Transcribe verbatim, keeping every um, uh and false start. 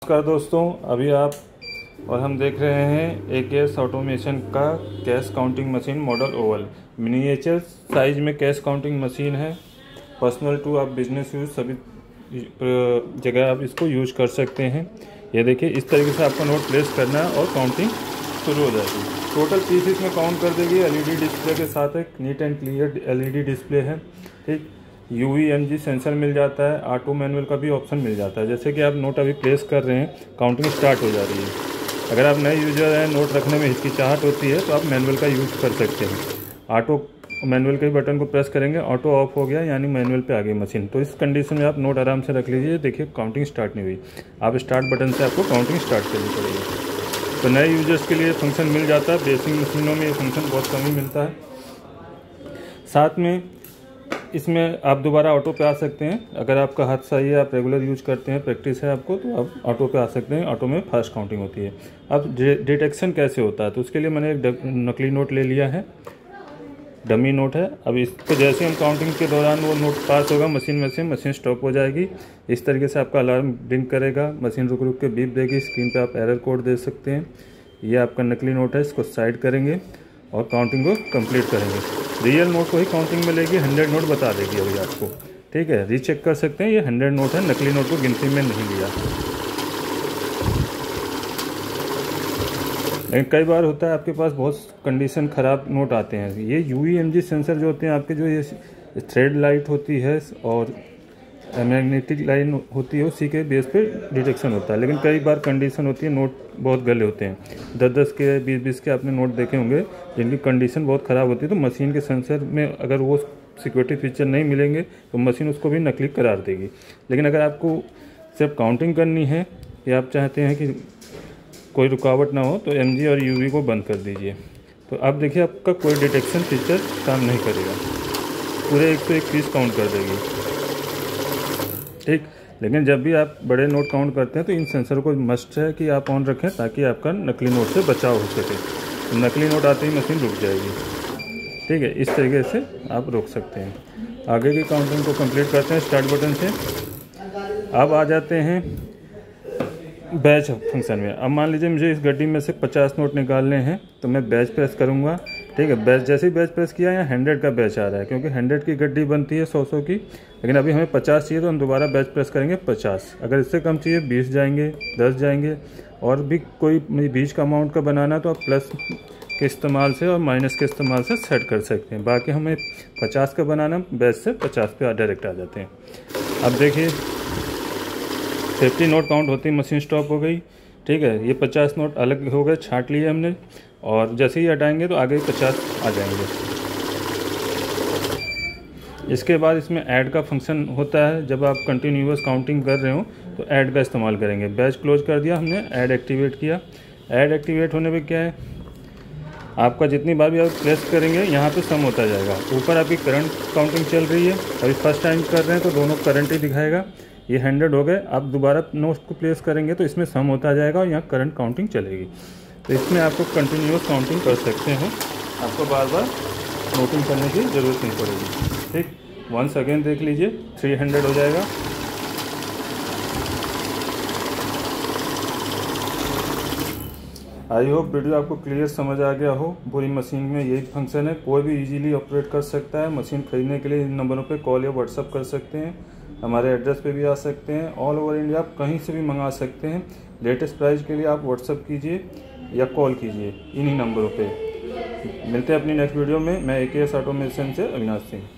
नमस्कार दोस्तों, अभी आप और हम देख रहे हैं ए के एस ऑटोमेशन का cash counting machine model oval. Miniature size में कैश काउंटिंग मशीन है। पर्सनल टू आप बिजनेस यूज सभी जगह आप इसको यूज कर सकते हैं। ये देखिए, इस तरीके से आपको नोट प्लेस करना है और काउंटिंग शुरू हो जाएगी। टोटल पीस इसमें काउंट कर देगी। एलईडी डिस्प्ले के साथ एक neat and clear LED display है। ठीक, यूवी एमजी सेंसर मिल जाता है, ऑटो मैनुअल का भी ऑप्शन मिल जाता है। जैसे कि आप नोट अभी प्लेस कर रहे हैं, काउंटिंग स्टार्ट हो जा रही है। अगर आप नए यूजर हैं, नोट रखने में हिचकिचाहट होती है, तो आप मैनुअल का यूज़ कर सकते हैं। ऑटो मैनुअल के बटन को प्रेस करेंगे, ऑटो ऑफ हो गया, यानी मैनुअल पे आ गई मशीन। तो इस कंडीशन में आप नोट आराम से रख लीजिए। देखिए, काउंटिंग स्टार्ट नहीं हुई। आप स्टार्ट बटन से आपको काउंटिंग स्टार्ट करनी पड़ेगी। तो नए यूजर्स के लिए फंक्शन मिल जाता है। बेसिक मशीनों में ये फंक्शन बहुत कम ही मिलता है। साथ में इसमें आप दोबारा ऑटो पे आ सकते हैं। अगर आपका हाथ सही है, आप रेगुलर यूज करते हैं, प्रैक्टिस है आपको, तो आप ऑटो पे आ सकते हैं। ऑटो में फास्ट काउंटिंग होती है। अब डिटेक्शन कैसे होता है, तो उसके लिए मैंने एक नकली नोट ले लिया है, डमी नोट है। अब इसको जैसे हम काउंटिंग के दौरान वो नोट पास होगा मशीन में से, मशीन स्टॉप हो जाएगी। इस तरीके से आपका अलार्म ब्लिंक करेगा, मशीन रुक रुक के बीप देगी। स्क्रीन पे आप एरर कोड दे सकते हैं। ये आपका नकली नोट है, इसको साइड करेंगे और काउंटिंग को कंप्लीट करेंगे। रियल नोट को ही काउंटिंग में लेगी, हंड्रेड नोट बता देगी अभी आपको। ठीक है, रीचेक कर सकते हैं, ये हंड्रेड नोट है, नकली नोट को गिनती में नहीं लिया। लेकिन कई बार होता है आपके पास बहुत कंडीशन ख़राब नोट आते हैं। ये यूवी एमजी सेंसर जो होते हैं आपके, जो ये थ्रेड लाइट होती है और मैग्नेटिक लाइन होती है, उसी के बेस पे डिटेक्शन होता है। लेकिन कई बार कंडीशन होती है, नोट बहुत गले होते हैं। दस दस के बीस बीस के आपने नोट देखे होंगे जिनकी कंडीशन बहुत ख़राब होती है। तो मशीन के सेंसर में अगर वो सिक्योरिटी फीचर नहीं मिलेंगे तो मशीन उसको भी नकली करार देगी। लेकिन अगर आपको सिर्फ काउंटिंग करनी है या आप चाहते हैं कि कोई रुकावट ना हो, तो एमजी और यूवी को बंद कर दीजिए। तो अब देखिए, आपका कोई डिटेक्शन फीचर काम नहीं करेगा, पूरे एक सौ एक पीस काउंट कर देगी। ठीक, लेकिन जब भी आप बड़े नोट काउंट करते हैं तो इन सेंसर को मस्ट है कि आप ऑन रखें, ताकि आपका नकली नोट से बचाव हो सके। तो नकली नोट आते ही मशीन रुक जाएगी। ठीक है, इस तरीके से आप रोक सकते हैं। आगे की काउंटिंग को कंप्लीट करते हैं स्टार्ट बटन से। अब आ जाते हैं बैच फंक्शन में। अब मान लीजिए मुझे इस गड्डी में से पचास नोट निकालने हैं, तो मैं बैच प्रेस करूँगा। ठीक है, बैच जैसे ही बैच प्रेस किया, यहाँ हंड्रेड का बैच आ रहा है, क्योंकि हंड्रेड की गड्डी बनती है सौ सौ की। लेकिन अभी हमें पचास चाहिए, तो हम दोबारा बैच प्रेस करेंगे पचास। अगर इससे कम चाहिए, बीस जाएंगे, दस जाएंगे। और भी कोई बीच का अमाउंट का बनाना, तो आप प्लस के इस्तेमाल से और माइनस के इस्तेमाल से सेट कर सकते हैं। बाकी हमें पचास का बनाना, बैच से पचास पे डायरेक्ट आ जाते हैं। अब देखिए, फिफ्टी नोट काउंट होती मशीन स्टॉप हो गई। ठीक है, ये पचास नोट अलग हो गए, छांट लिए हमने, और जैसे ही हटाएंगे तो आगे पचास आ जाएंगे। इसके बाद इसमें ऐड का फंक्शन होता है। जब आप कंटिन्यूअस काउंटिंग कर रहे हो तो ऐड का इस्तेमाल करेंगे। बैच क्लोज कर दिया हमने, ऐड एक्टिवेट किया। ऐड एक्टिवेट होने पे क्या है, आपका जितनी बार भी आप प्रेस करेंगे, यहाँ पे सम होता जाएगा। ऊपर आपकी करंट काउंटिंग चल रही है, अभी फर्स्ट टाइम कर रहे हैं तो दोनों करंट ही दिखाएगा। ये हंड्रेड हो गए। आप दोबारा नोट को प्लेस करेंगे तो इसमें सम होता जाएगा और यहाँ करंट काउंटिंग चलेगी। तो इसमें आपको कंटिन्यूअस काउंटिंग कर सकते हैं, आपको बार बार नोटिंग करने की ज़रूरत नहीं पड़ेगी। ठीक, वंस अगेन देख लीजिए, थ्री हंड्रेड हो जाएगा। आई होप वीडियो आपको क्लियर समझ आ गया हो। पूरी मशीन में यही फंक्शन है, कोई भी इजीली ऑपरेट कर सकता है। मशीन खरीदने के लिए इन नंबरों पे कॉल या व्हाट्सअप कर सकते हैं। हमारे एड्रेस पे भी आ सकते हैं। ऑल ओवर इंडिया आप कहीं से भी मंगा सकते हैं। लेटेस्ट प्राइस के लिए आप व्हाट्सअप कीजिए या कॉल कीजिए इन्हीं नंबरों पे। मिलते हैं अपनी नेक्स्ट वीडियो में। मैं ए के एस ऑटोमेशन से अविनाश सिंह।